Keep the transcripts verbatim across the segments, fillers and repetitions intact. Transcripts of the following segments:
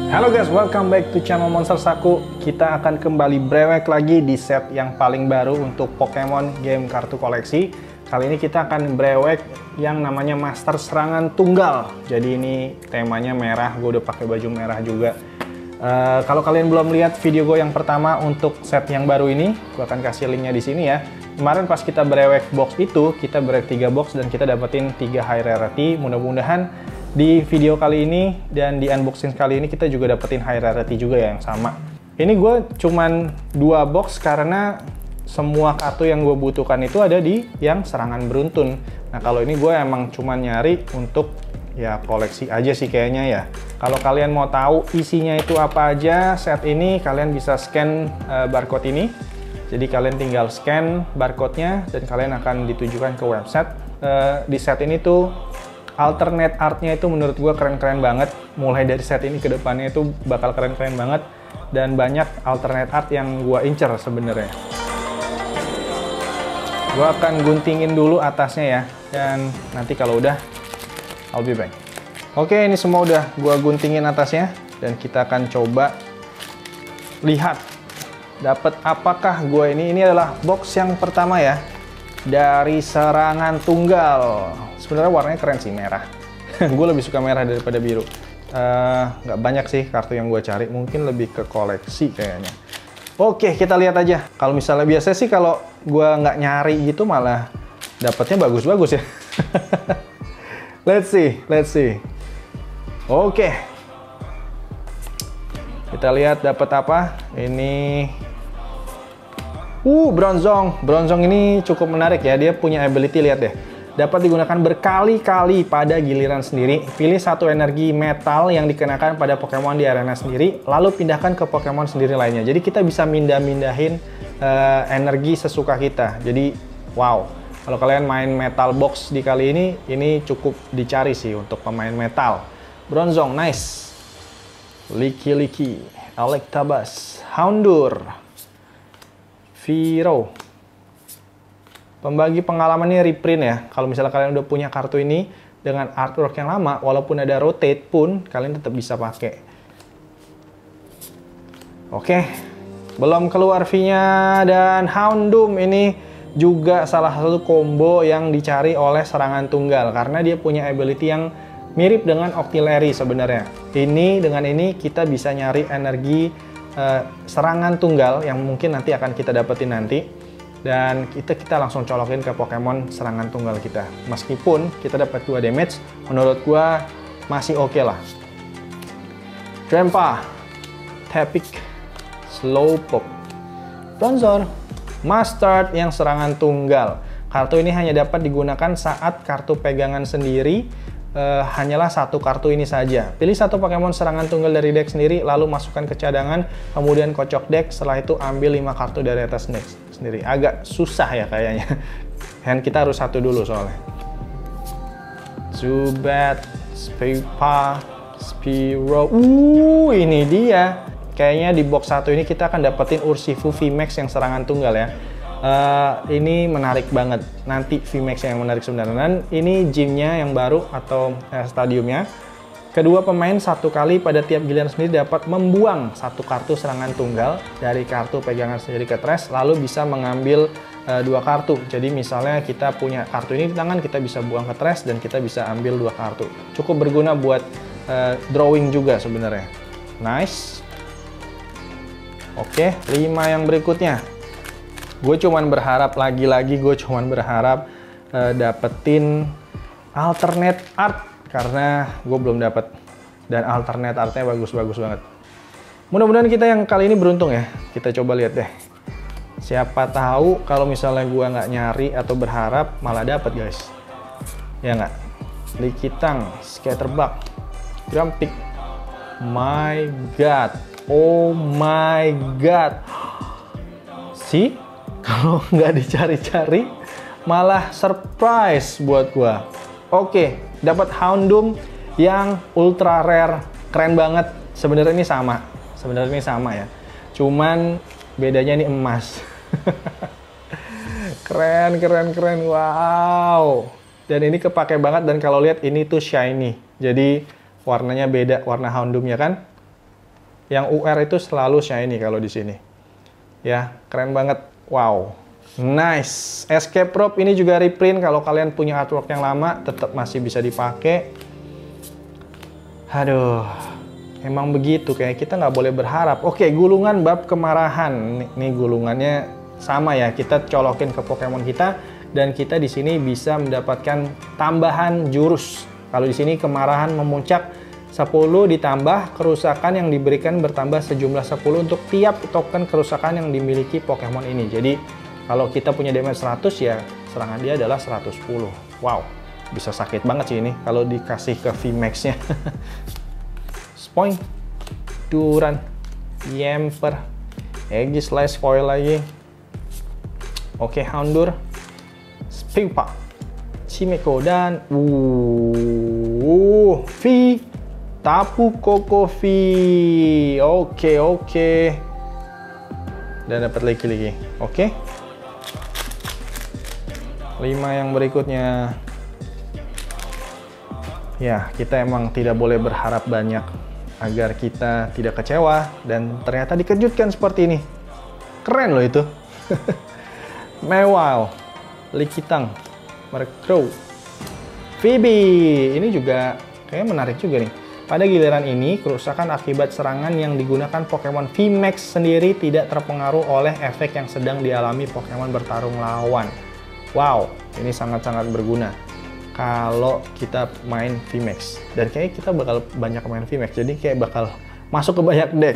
Halo guys, welcome back to channel Monster Saku. Kita akan kembali brewek lagi di set yang paling baru untuk Pokemon game kartu koleksi. Kali ini kita akan brewek yang namanya Master Serangan Tunggal. Jadi ini temanya merah, gue udah pakai baju merah juga. Uh, kalau kalian belum lihat video gue yang pertama untuk set yang baru ini, gue akan kasih linknya di sini ya. Kemarin pas kita brewek box itu, kita brewek tiga box dan kita dapetin tiga high rarity. Mudah-mudahan di video kali ini dan di unboxing kali ini kita juga dapetin high rarity juga ya, yang sama. Ini gue cuman dua box karena semua kartu yang gue butuhkan itu ada di yang serangan beruntun. Nah kalau ini gue emang cuman nyari untuk ya koleksi aja sih kayaknya ya. Kalau kalian mau tahu isinya itu apa aja set ini, kalian bisa scan uh, barcode ini. Jadi kalian tinggal scan barcode-nya dan kalian akan ditujukan ke website. Uh, di set ini tuh alternate artnya itu menurut gue keren-keren banget. Mulai dari set ini ke depannya itu bakal keren-keren banget. Dan banyak alternate art yang gue incer sebenarnya. Gue akan guntingin dulu atasnya ya. Dan nanti kalau udah, I'll be back. Oke, ini semua udah gue guntingin atasnya. Dan kita akan coba lihat dapat apakah gue ini. Ini adalah box yang pertama ya. Dari Serangan Tunggal. Sebenarnya warnanya keren sih, merah. Gue lebih suka merah daripada biru. Uh, nggak banyak sih kartu yang gue cari, mungkin lebih ke koleksi kayaknya. Oke, kita lihat aja. Kalau misalnya biasa sih kalau gue nggak nyari gitu malah dapatnya bagus-bagus ya. Let's see, let's see. Oke, kita lihat dapat apa. Ini Uh, Bronzong. Bronzong ini cukup menarik ya. Dia punya ability, lihat deh. Dapat digunakan berkali-kali pada giliran sendiri. Pilih satu energi metal yang dikenakan pada Pokemon di arena sendiri, lalu pindahkan ke Pokemon sendiri lainnya. Jadi kita bisa mindah-mindahin uh, energi sesuka kita. Jadi, wow. Kalau kalian main Metal Box di kali ini, ini cukup dicari sih untuk pemain metal. Bronzong, nice. Liki-Liki, Electabuzz, Houndour, Viro. Pembagi pengalamannya reprint ya. Kalau misalnya kalian udah punya kartu ini dengan artwork yang lama, walaupun ada rotate pun kalian tetap bisa pakai. Oke, belum keluar V-nya. Dan Houndoom ini juga salah satu combo yang dicari oleh Serangan Tunggal karena dia punya ability yang mirip dengan Octillery sebenarnya. Ini dengan ini kita bisa nyari energi Uh, serangan tunggal yang mungkin nanti akan kita dapetin nanti, dan kita kita langsung colokin ke Pokemon serangan tunggal kita. Meskipun kita dapat dua damage, menurut gua masih oke okay lah. Grandpa, Tepik, Slowpoke, Bronzor, Mustard yang serangan tunggal. Kartu ini hanya dapat digunakan saat kartu pegangan sendiri. Uh, hanyalah satu kartu ini saja. Pilih satu Pokemon serangan tunggal dari deck sendiri, lalu masukkan ke cadangan, kemudian kocok deck. Setelah itu ambil lima kartu dari atas deck sendiri. Agak susah ya kayaknya. Hand kita harus satu dulu soalnya. Zubat, Spiripa, Spiro. Uh, ini dia. Kayaknya di box satu ini kita akan dapetin Urshifu V Max yang serangan tunggal ya. Uh, ini menarik banget. Nanti V Max yang menarik sebenarnya. Dan ini gymnya yang baru atau eh, stadiumnya. Kedua pemain satu kali pada tiap giliran sendiri dapat membuang satu kartu serangan tunggal dari kartu pegangan sendiri ke trash, lalu bisa mengambil uh, dua kartu. Jadi misalnya kita punya kartu ini di tangan, kita bisa buang ke trash dan kita bisa ambil dua kartu. Cukup berguna buat uh, drawing juga sebenarnya. Nice. Oke, lima yang berikutnya. Gue cuman berharap, lagi-lagi gue cuman berharap uh, dapetin alternate art karena gue belum dapet, dan alternate artnya bagus-bagus banget. Mudah-mudahan kita yang kali ini beruntung ya. Kita coba lihat deh. Siapa tahu kalau misalnya gue nggak nyari atau berharap malah dapet guys. Ya nggak? Likitang, Scatterbug, Grumpig. My God, oh my God. See? Kalau nggak dicari-cari, malah surprise buat gua. Oke, dapat Houndoom yang ultra rare, keren banget. Sebenarnya ini sama, sebenarnya ini sama ya. Cuman bedanya ini emas. Keren, keren, keren, wow. Dan ini kepake banget, dan kalau lihat ini tuh shiny. Jadi warnanya beda, warna Houndoom ya kan. Yang U R itu selalu shiny kalau di sini. Ya, keren banget. Wow. Nice. Escape rope ini juga reprint. Kalau kalian punya artwork yang lama, tetap masih bisa dipakai. Aduh. Emang begitu, kayak kita nggak boleh berharap. Oke, gulungan bab kemarahan. Nih, nih gulungannya sama ya. Kita colokin ke Pokemon kita. Dan kita di sini bisa mendapatkan tambahan jurus. Kalau di sini kemarahan memuncak sepuluh ditambah kerusakan yang diberikan bertambah sejumlah sepuluh untuk tiap token kerusakan yang dimiliki Pokemon ini. Jadi kalau kita punya damage seratus ya serangan dia adalah seratus sepuluh. Wow, bisa sakit banget sih ini kalau dikasih ke V max-nya. Spoing, Duran, Yamper, Aegislash foil lagi. Oke, Houndour, Spewpa, Chimecho, dan uh, V, Tapu Koko V. Oke, oke. Dan dapat lagi-lagi. Oke. lima yang berikutnya. Ya, kita emang tidak boleh berharap banyak agar kita tidak kecewa, dan ternyata dikejutkan seperti ini. Keren loh itu. Mewal, Likitang, Murkrow, Phoebe. Ini juga kayaknya menarik juga nih. Pada giliran ini, kerusakan akibat serangan yang digunakan Pokemon V max sendiri tidak terpengaruh oleh efek yang sedang dialami Pokemon bertarung lawan. Wow, ini sangat-sangat berguna kalau kita main V max. Dan kayaknya kita bakal banyak main V max, jadi kayak bakal masuk ke banyak deck.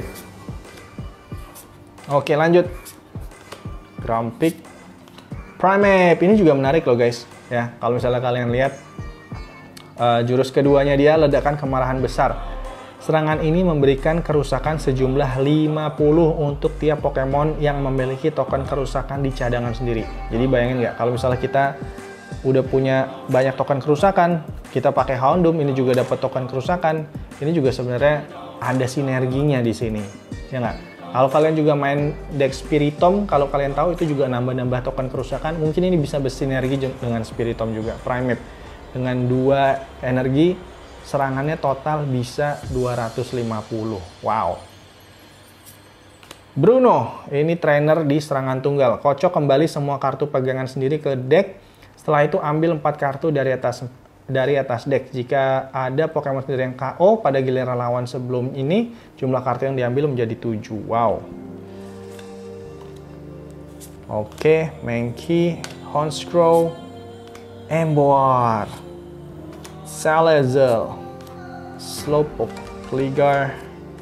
Oke, lanjut. Grumpig, Primeape. Ini juga menarik loh guys. Ya, kalau misalnya kalian lihat uh, jurus keduanya dia ledakan kemarahan besar. Serangan ini memberikan kerusakan sejumlah lima puluh untuk tiap Pokemon yang memiliki token kerusakan di cadangan sendiri. Jadi bayangin nggak kalau misalnya kita udah punya banyak token kerusakan, kita pakai Houndoom, ini juga dapat token kerusakan. Ini juga sebenarnya ada sinerginya di sini, ya nggak? Kalau kalian juga main deck Spiritomb, kalau kalian tahu itu juga nambah-nambah token kerusakan, mungkin ini bisa bersinergi dengan Spiritomb juga. Primeape dengan dua energi, serangannya total bisa dua ratus lima puluh. Wow. Bruno, ini trainer di serangan tunggal. Kocok kembali semua kartu pegangan sendiri ke deck. Setelah itu ambil empat kartu dari atas dari atas deck. Jika ada Pokemon sendiri yang K O pada giliran lawan sebelum ini, jumlah kartu yang diambil menjadi tujuh. Wow. Oke, Mankey, Honchkrow, Emboar, Salazzle, Slowpoke, Gligar,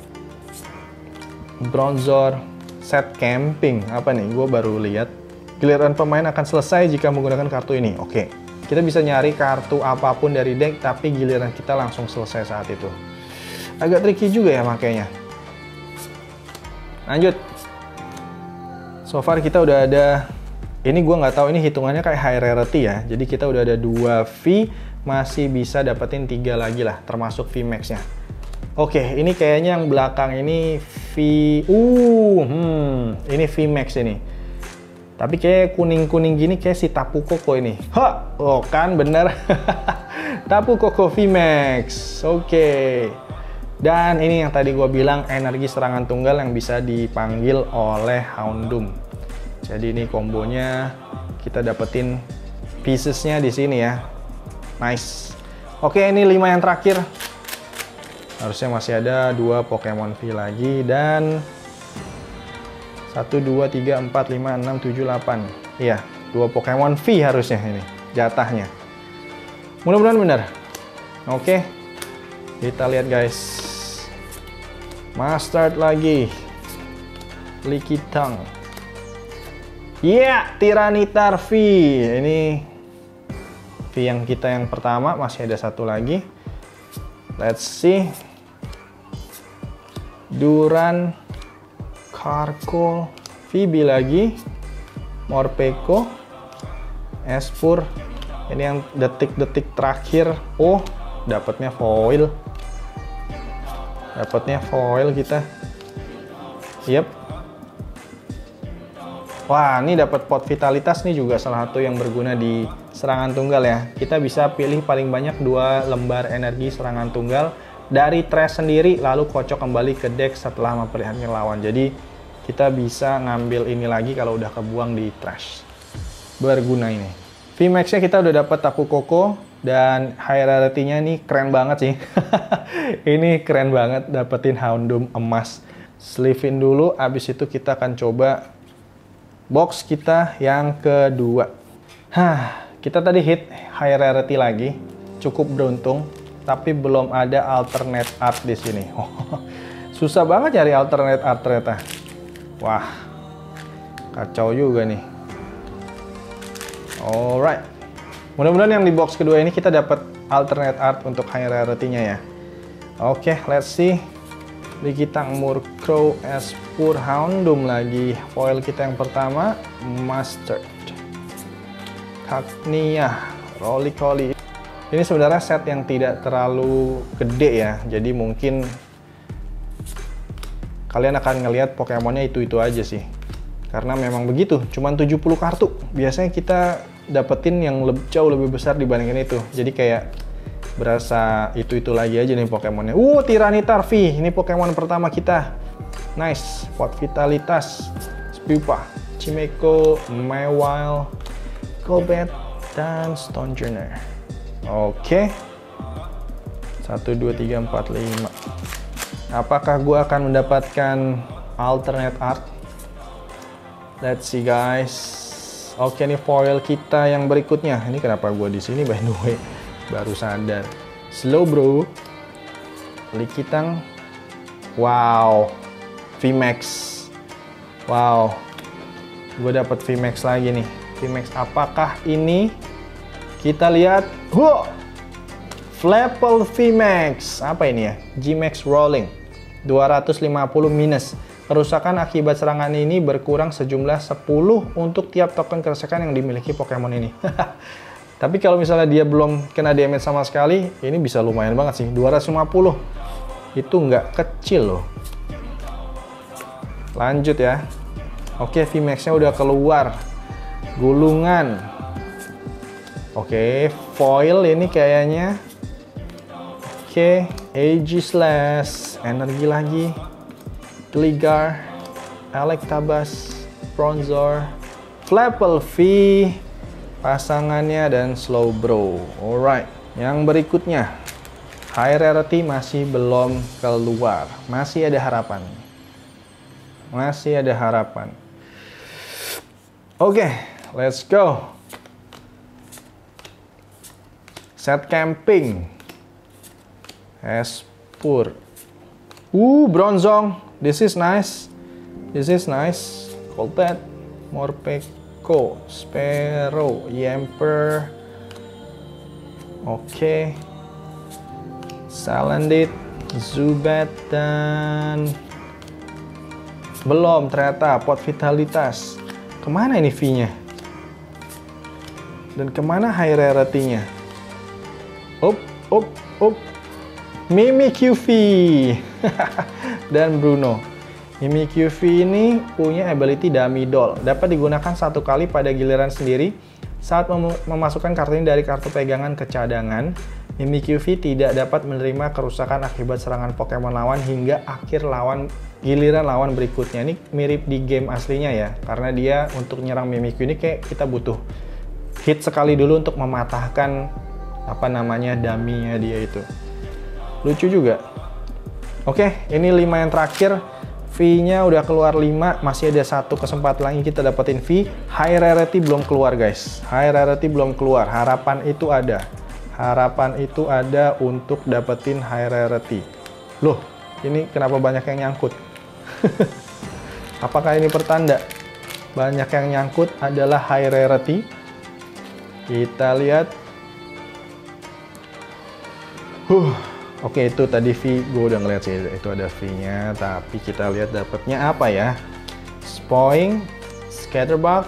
Bronzor, set camping. Apa nih? Gue baru lihat. Giliran pemain akan selesai jika menggunakan kartu ini. Oke. Kita bisa nyari kartu apapun dari deck, tapi giliran kita langsung selesai saat itu. Agak tricky juga ya makanya. Lanjut. So far kita udah ada, ini gue nggak tahu ini hitungannya kayak high rarity ya. Jadi kita udah ada dua V, masih bisa dapetin tiga lagi lah, termasuk V max-nya. Oke, ini kayaknya yang belakang ini V, uh, hmm, ini V max ini. Tapi kayak kuning-kuning gini kayak si Tapu Koko ini. Ha! Oh kan bener. Tapu Koko V max. Oke. Okay. Dan ini yang tadi gue bilang energi serangan tunggal yang bisa dipanggil oleh Houndoom. Jadi ini kombonya kita dapetin piecesnya di sini ya. Nice. Oke, ini lima yang terakhir. Harusnya masih ada dua Pokemon V lagi dan satu, dua, tiga, empat, lima, enam, tujuh, delapan. Iya, dua Pokemon V harusnya ini jatahnya. Mudah-mudahan benar. Oke, kita lihat guys. Mustard lagi. Likitang. Iya, yeah, Tyranitar V. Ini V yang kita yang pertama, masih ada satu lagi. Let's see. Duran, Carkol, Phoebe lagi, Morpeko, Espur. Ini yang detik-detik terakhir. Oh, dapatnya foil. Dapatnya foil kita. Yep. Wah, ini dapat pot vitalitas nih juga salah satu yang berguna di serangan tunggal ya. Kita bisa pilih paling banyak dua lembar energi serangan tunggal dari trash sendiri lalu kocok kembali ke deck setelah memperlihatkan lawan. Jadi kita bisa ngambil ini lagi kalau udah kebuang di trash. Berguna ini. V Max-nya kita udah dapat Tapu Koko dan high rarity-nya nih keren banget sih. Ini keren banget dapetin Houndoom emas. Sleeve-in dulu, abis itu kita akan coba box kita yang kedua. Hah, kita tadi hit high rarity lagi, cukup beruntung. Tapi belum ada alternate art di sini. Oh, susah banget cari alternate art ternyata. Wah, kacau juga nih. Alright, mudah-mudahan yang di box kedua ini kita dapat alternate art untuk high rarity-nya ya. Oke, okay, let's see. Likitang Murkrow Espurr Houndoom lagi. Foil kita yang pertama, Mustard, Cacnea, Rolycoly. Ini sebenarnya set yang tidak terlalu gede ya, jadi mungkin kalian akan ngelihat Pokemonnya itu-itu aja sih. Karena memang begitu, cuman tujuh puluh kartu. Biasanya kita dapetin yang lebih, jauh lebih besar dibandingin itu. Jadi kayak berasa itu-itu lagi aja nih Pokemonnya. Uh, Tyranitar V, ini Pokemon pertama kita. Nice, Pot Vitalitas, Spewpa, Chimecho, Mawile, Golbat, dan Stonjourner. Oke, satu, dua, tiga, empat, lima. Apakah gue akan mendapatkan alternate art? Let's see guys. Oke, nih foil kita yang berikutnya. Ini kenapa gue di sini by the way? Baru sadar. Slowbro, Likitang, wow, V Max, wow, gue dapat V Max lagi nih. V Max, apakah ini? Kita lihat, wow, Flapple V Max. Apa ini ya? G Max Rolling, dua ratus lima puluh minus. Kerusakan akibat serangan ini berkurang sejumlah sepuluh untuk tiap token kerusakan yang dimiliki Pokemon ini. Tapi kalau misalnya dia belum kena damage sama sekali, ini bisa lumayan banget sih. dua ratus lima puluh. Itu nggak kecil loh. Lanjut ya. Oke, V Max-nya udah keluar. Gulungan. Oke, foil ini kayaknya. Oke, Aegislash, energi lagi. Gligar, Electabuzz, Bronzor, Flapple V, pasangannya, dan Slowbro. Alright, yang berikutnya high rarity masih belum keluar, masih ada harapan, masih ada harapan. Oke, okay, let's go. Set camping, Espurr, uh Bronzong, this is nice, this is nice. Golbat, Morpeko, Sparrow, Yamper, oke, okay. Salandit, Zubat, dan belum ternyata Pot Vitalitas. Kemana ini V-nya? Dan kemana high rarity-nya? Up, up, up. Mimikyu V dan Bruno. Mimikyu V ini punya ability Dummy Doll. Dapat digunakan satu kali pada giliran sendiri saat mem memasukkan kartu ini dari kartu pegangan ke cadangan. Mimikyu V tidak dapat menerima kerusakan akibat serangan Pokemon lawan hingga akhir lawan giliran lawan berikutnya. Ini mirip di game aslinya ya, karena dia untuk nyerang Mimikyu ini kayak kita butuh hit sekali dulu untuk mematahkan apa namanya dummy-nya dia itu. Lucu juga. Oke, ini lima yang terakhir. V-nya udah keluar lima, masih ada satu kesempatan lagi kita dapetin V. High rarity belum keluar guys. High rarity belum keluar. Harapan itu ada. Harapan itu ada untuk dapetin high rarity. Loh, ini kenapa banyak yang nyangkut? Apakah ini pertanda banyak yang nyangkut adalah high rarity? Kita lihat. Huh. Oke, itu tadi V, gue udah ngeliat sih itu ada V-nya, tapi kita lihat dapatnya apa ya? Spoing, Scatterbug,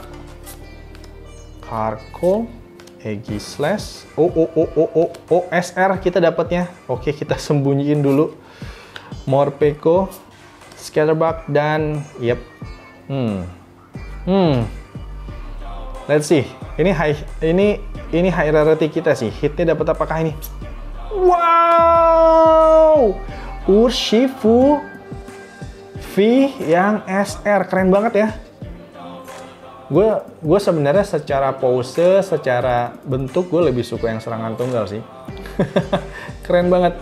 Carkol, Aegislash, oh oh oh oh oh oh S R kita dapatnya. Oke, kita sembunyiin dulu. Morpeko, Scatterbug, dan yep, hmm, hmm, let's see. Ini high, ini ini high rarity kita sih. Hitnya dapat apakah ini? Wow, Urshifu V yang S R, keren banget ya. Gue gue sebenarnya secara pose, secara bentuk gue lebih suka yang serangan tunggal sih. Keren banget,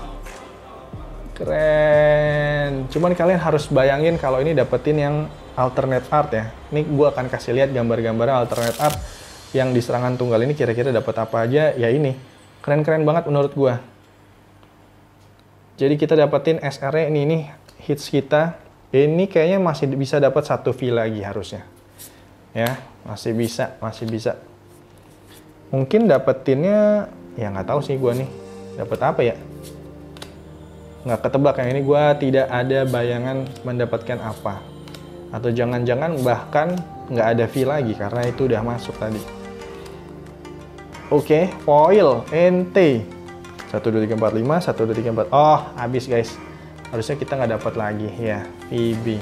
keren. Cuman kalian harus bayangin kalau ini dapetin yang alternate art ya. Ini gue akan kasih lihat gambar-gambar alternate art yang di serangan tunggal ini kira-kira dapat apa aja. Ya ini keren-keren banget menurut gue. Jadi kita dapetin S R-nya ini, ini hits kita. Ini kayaknya masih bisa dapat satu V lagi harusnya. Ya, masih bisa, masih bisa. Mungkin dapetinnya, ya nggak tahu sih gue nih. Dapat apa ya? Nggak ketebak yang ini, gue tidak ada bayangan mendapatkan apa. Atau jangan-jangan bahkan nggak ada V lagi, karena itu udah masuk tadi. Oke, okay, foil, N T. satu, dua, tiga, empat, lima, satu, dua, tiga, empat. Oh, habis guys. Harusnya kita nggak dapat lagi, ya, V B.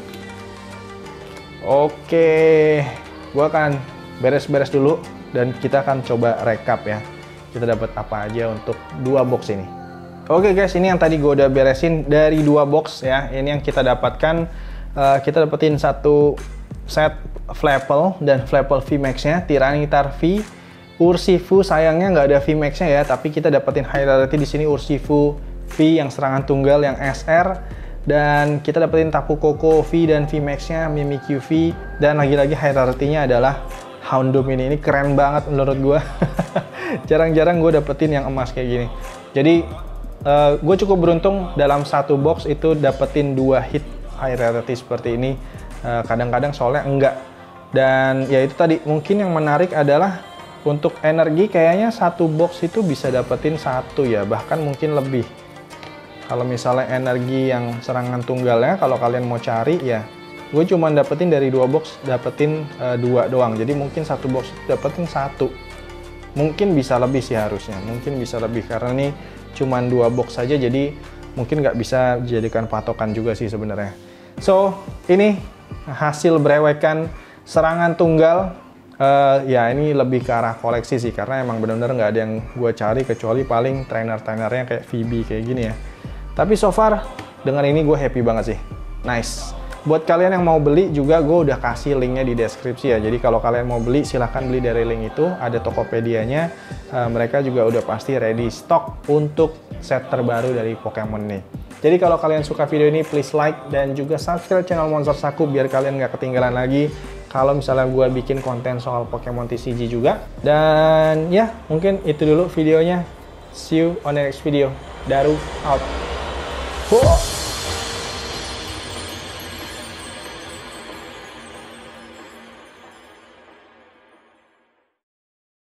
Oke. Okay. Gue akan beres-beres dulu dan kita akan coba rekap ya. Kita dapat apa aja untuk dua box ini. Oke guys, ini yang tadi gue udah beresin dari dua box ya. Ini yang kita dapatkan. Uh, kita dapetin satu set Flapple dan Flapple V Max-nya, Tyranitar V, Urshifu sayangnya nggak ada V Max-nya ya, tapi kita dapetin high rarity di sini Urshifu V yang serangan tunggal yang S R. Dan kita dapetin Tapu Koko V dan V Max-nya, Mimikyu V, dan lagi-lagi high rarity-nya adalah Houndoom ini. Ini keren banget menurut gue. Jarang-jarang gue dapetin yang emas kayak gini. Jadi uh, gue cukup beruntung dalam satu box itu dapetin dua hit high rarity seperti ini. Kadang-kadang uh, soalnya enggak. Dan ya itu tadi, mungkin yang menarik adalah untuk energi kayaknya satu box itu bisa dapetin satu ya, bahkan mungkin lebih. Kalau misalnya energi yang serangan tunggalnya, kalau kalian mau cari ya, gue cuma dapetin dari dua box, dapetin uh, dua doang. Jadi mungkin satu box dapetin satu. Mungkin bisa lebih sih harusnya, mungkin bisa lebih karena ini cuma dua box saja, jadi mungkin nggak bisa dijadikan patokan juga sih sebenarnya. So ini hasil brewekan serangan tunggal. Uh, ya ini lebih ke arah koleksi sih, karena emang benar-benar nggak ada yang gue cari kecuali paling trainer-trainernya kayak V B kayak gini ya. Tapi so far, dengan ini gue happy banget sih. Nice. Buat kalian yang mau beli juga, gue udah kasih linknya di deskripsi ya. Jadi kalau kalian mau beli, silahkan beli dari link itu. Ada Tokopedia-nya. Uh, mereka juga udah pasti ready stock untuk set terbaru dari Pokemon ini. Jadi kalau kalian suka video ini, please like dan juga subscribe channel Monster Saku biar kalian nggak ketinggalan lagi kalau misalnya gue bikin konten soal Pokemon T C G juga. Dan ya, mungkin itu dulu videonya. See you on the next video. Daru out. Whoa.